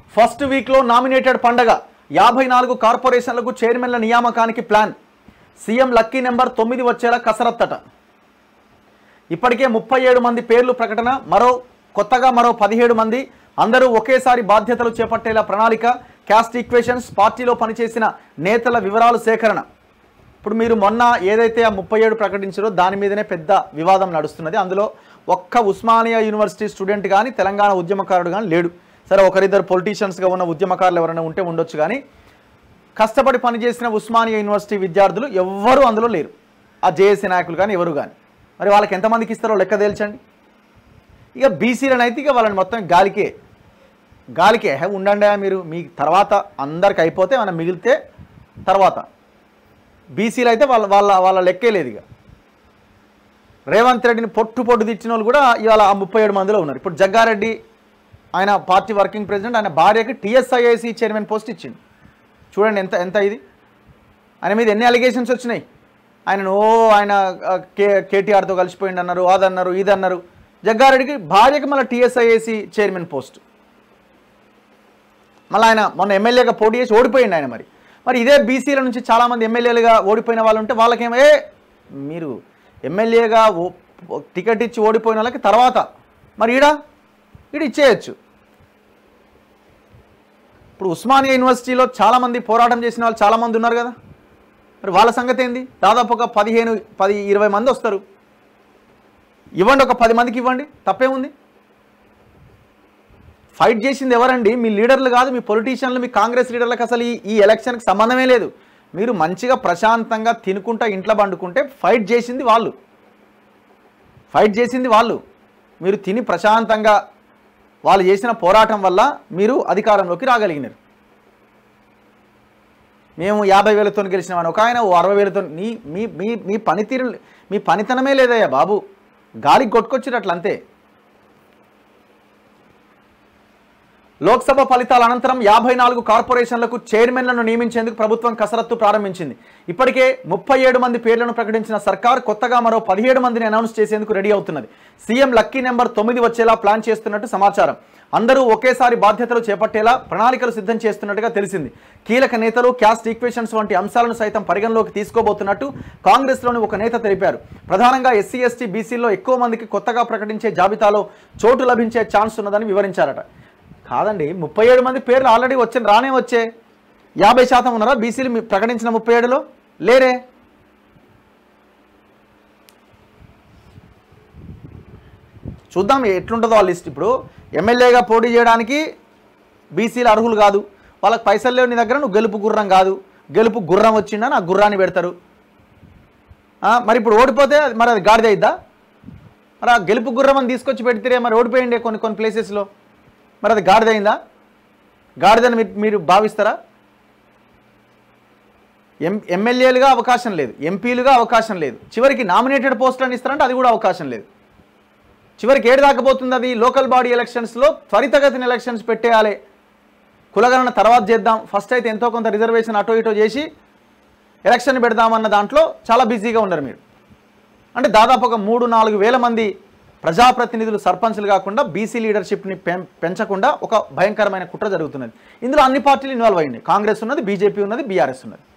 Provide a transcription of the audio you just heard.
First వీక్లో nominated పండగ 54 కార్పొరేషన్లకు చైర్మన్ల నియామకానికి ప్లాన్. సీఎం లక్కీ నెంబర్ 9 వచ్చేలా కసరత్తట. ఇప్పటికే 37 మంది పేర్లు ప్రకటన, కొత్తగా మరో 17 మంది, అందరూ ఒకేసారి బాధ్యతలు చేపట్టేలా ప్రణాళిక. క్యాస్ట్ ఈక్వేషన్స్, పార్టీలో పనిచేసిన నేతల వివరాలు సేకరణ. ఇప్పుడు మీరు మొన్న ఏదైతే ఆ 37 ప్రకటించారో దాని మీదనే పెద్ద వివాదం నడుస్తున్నది. అందులో ఒక్క ఉస్మానియా యూనివర్సిటీ స్టూడెంట్ కానీ తెలంగాణ ఉద్యమకారుడు కానీ లేడు. సరే, ఒకరిద్దరు పొలిటీషియన్స్గా ఉన్న ఉద్యమకారులు ఎవరైనా ఉంటే ఉండొచ్చు, కానీ కష్టపడి పనిచేసిన ఉస్మానియా యూనివర్సిటీ విద్యార్థులు ఎవ్వరూ అందులో లేరు. ఆ జేఏసీ నాయకులు కానీ ఎవరు కానీ. మరి వాళ్ళకి ఎంతమందికి ఇస్తారో లెక్క తేల్చండి. ఇక బీసీలను అయితే ఇక వాళ్ళని మొత్తం గాలికే ఉండండి మీరు, మీ తర్వాత అందరికి అయిపోతే మనం మిగిలితే తర్వాత. బీసీలు అయితే వాళ్ళ లెక్కే లేదు. ఇక రేవంత్ రెడ్డిని పొట్టు తెచ్చిన వాళ్ళు కూడా ఇవాళ ఆ 37 మందిలో ఉన్నారు. ఇప్పుడు జగ్గారెడ్డి ఆయన పార్టీ వర్కింగ్ ప్రెసిడెంట్, ఆయన భార్యకి టీఎస్ఐఏసీ చైర్మన్ పోస్ట్ ఇచ్చిండు. చూడండి ఎంత ఇది. ఆయన మీద ఎన్ని అలిగేషన్స్ వచ్చినాయి. ఆయన కేటీఆర్తో కలిసిపోయింది అన్నారు, అదన్నారు, ఇదన్నారు. జగ్గారెడ్డికి భార్యకి మళ్ళీ టీఎస్ఐఏసీ చైర్మన్ పోస్ట్. మళ్ళీ ఆయన మొన్న ఎమ్మెల్యేగా పోటీ చేసి ఓడిపోయింది ఆయన. మరి ఇదే బీసీల నుంచి చాలామంది ఎమ్మెల్యేలుగా ఓడిపోయిన వాళ్ళు ఉంటే వాళ్ళకేమో మీరు ఎమ్మెల్యేగా టికెట్ ఇచ్చి ఓడిపోయిన వాళ్ళకి తర్వాత మరి ఈడ ఇచ్చేయచ్చు. ఇప్పుడు ఉస్మానియా యూనివర్సిటీలో చాలామంది పోరాటం చేసిన వాళ్ళు చాలామంది ఉన్నారు కదా, మరి వాళ్ళ సంగతి ఏంది? దాదాపు ఒక 15-20 మంది వస్తారు. ఇవ్వండి, ఒక 10 మందికి ఇవ్వండి, తప్పేముంది? ఫైట్ చేసింది ఎవరండి? మీ లీడర్లు కాదు, మీ పొలిటీషియన్లు, మీ కాంగ్రెస్ లీడర్లకు అసలు ఈ ఎలక్షన్కి సంబంధమే లేదు. మీరు మంచిగా ప్రశాంతంగా తినుకుంటా ఇంట్లో పండుకుంటే ఫైట్ చేసింది వాళ్ళు. మీరు తిని ప్రశాంతంగా వాళ్ళు చేసిన పోరాటం వల్ల మీరు అధికారంలోకి రాగలిగినారు. మేము 50,000తో గెలిచినామని ఒక ఆయన 60,000తో. మీ పనితీరు, మీ పనితనమే లేదయ్యా బాబు, గాలికి కొట్టుకొచ్చినట్లు అంతే. లోక్సభ ఫలితాల అనంతరం 54 కార్పొరేషన్లకు చైర్మన్లను నియమించేందుకు ప్రభుత్వం కసరత్తు ప్రారంభించింది. ఇప్పటికే 37 మంది పేర్లను ప్రకటించిన సర్కార్ కొత్తగా మరో 17 మందిని అనౌన్స్ చేసేందుకు రెడీ అవుతున్నది. సీఎం లక్కీ నెంబర్ 9 వచ్చేలా ప్లాన్ చేస్తున్నట్టు సమాచారం. అందరూ ఒకేసారి బాధ్యతలు చేపట్టేలా ప్రణాళికలు సిద్ధం చేస్తున్నట్టుగా తెలిసింది. కీలక నేతలు క్యాస్ట్ ఈక్వేషన్స్ వంటి అంశాలను సైతం పరిగణలోకి తీసుకోబోతున్నట్టు కాంగ్రెస్లోని ఒక నేత తెలిపారు. ప్రధానంగా ఎస్సీ, ఎస్టీ, బీసీల్లో ఎక్కువ మందికి కొత్తగా ప్రకటించే జాబితాలో చోటు లభించే ఛాన్స్ ఉన్నదని వివరించారట. కాదండి, 37 మంది పేర్లు ఆల్రెడీ రానే వచ్చే. 50% ఉన్నారా బీసీలు ప్రకటించిన 37లో? లేరే. చూద్దాం ఎట్లుంటుందో ఆ లిస్ట్. ఇప్పుడు ఎమ్మెల్యేగా పోటీ చేయడానికి బీసీలు అర్హులు కాదు, వాళ్ళకి పైసలు లేవు నీ దగ్గర, నువ్వు గెలుపు గుర్రం కాదు, గెలుపు గుర్రం వచ్చిందా నా గుర్రాన్ని పెడతారు. మరి ఇప్పుడు ఓడిపోతే మరి అది గాడిద అయిద్దా? మరి ఆ గెలుపు గుర్రం అని తీసుకొచ్చి పెడితే మరి ఓడిపోయిండే కొన్ని ప్లేసెస్లో, మరి అది గాడిదైందా? గాడిదని మీరు భావిస్తారా? ఎమ్మెల్యేలుగా అవకాశం లేదు, ఎంపీలుగా అవకాశం లేదు, చివరికి నామినేటెడ్ పోస్టులను ఇస్తారంటే అది కూడా అవకాశం లేదు. చివరికి ఏడు దాకపోతుంది అది? లోకల్ బాడీ ఎలక్షన్స్లో త్వరితగతిన ఎలక్షన్స్ పెట్టేయాలి, కులగణన తర్వాత చేద్దాం, ఫస్ట్ అయితే ఎంతో కొంత రిజర్వేషన్ అటో ఇటో చేసి ఎలక్షన్ పెడదామన్న దాంట్లో చాలా బిజీగా ఉన్నారు మీరు. అంటే దాదాపు ఒక 3-4 వేల మంది ప్రజాప్రతినిధులు, సర్పంచ్లు కాకుండా బీసీ లీడర్షిప్ని పెంచకుండా ఒక భయంకరమైన కుట్ర జరుగుతున్నది. ఇందులో అన్ని పార్టీలు ఇన్వాల్వ్ అయ్యింది. కాంగ్రెస్ ఉన్నది, బీజేపీ ఉన్నది, బీఆర్ఎస్ ఉన్నది.